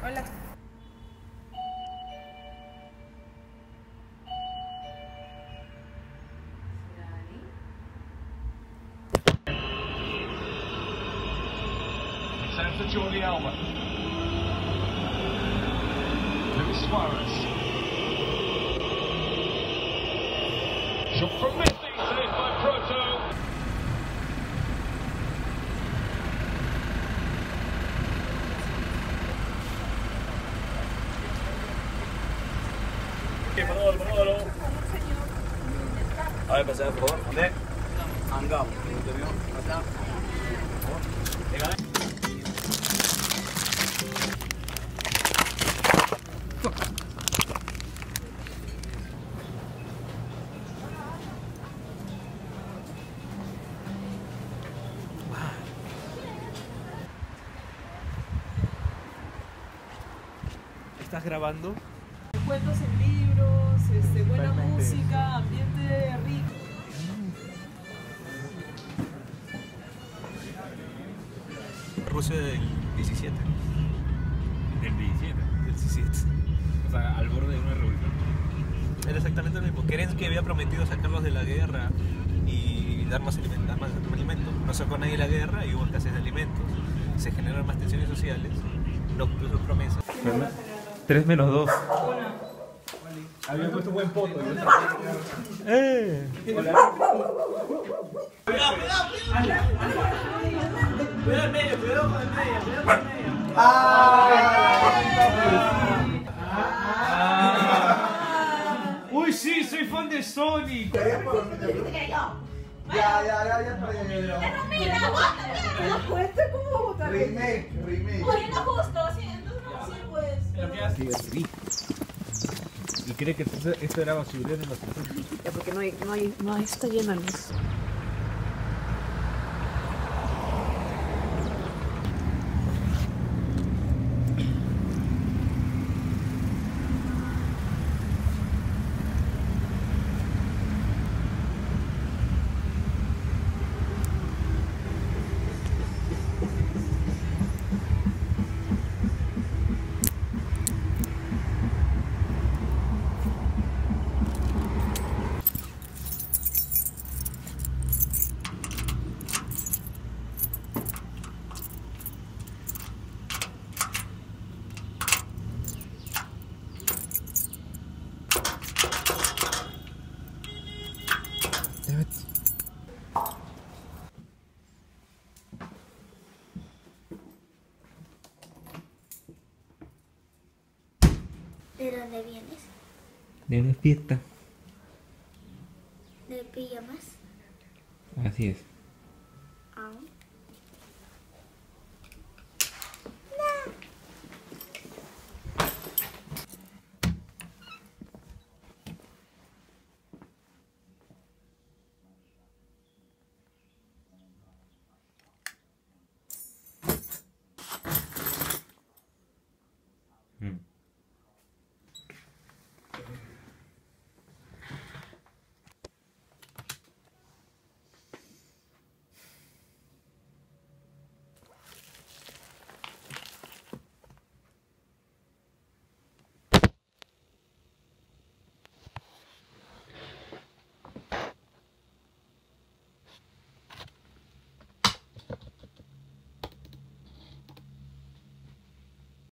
Hola. Send for Jordi Alba. Luis Suarez. Shot from Messi, saved by Proto. Manolo. A ver, pasar, por favor. ¿Dónde? Angao. Pasar. Venga. ¿Estás grabando? Cuentos en libros, buena música, ambiente rico. Rusia del 17. Del 17. Del 17. O sea, al borde de una revolución. Era exactamente lo mismo. Kerensky había prometido sacarlos de la guerra y dar más alimentos. No sacó a nadie de la guerra y hubo escasez de alimentos. Se generaron más tensiones sociales. No cumplió sus promesas. 3 menos 2. Había puesto un buen poto. Cuidado el medio, cuidado con el medio, cuidado con el medio. ¡Uy, sí! ¡Soy fan de Sonic! Ya. Mira, vos Cuesta cómo votar. Remake. Oye, no justo, sí, entonces no, sí, pues. ¿Y cree que esto era basurero en los Ya, porque no está llena de luz. ¿De dónde vienes? de una fiesta. ¿De pijamas? Así es.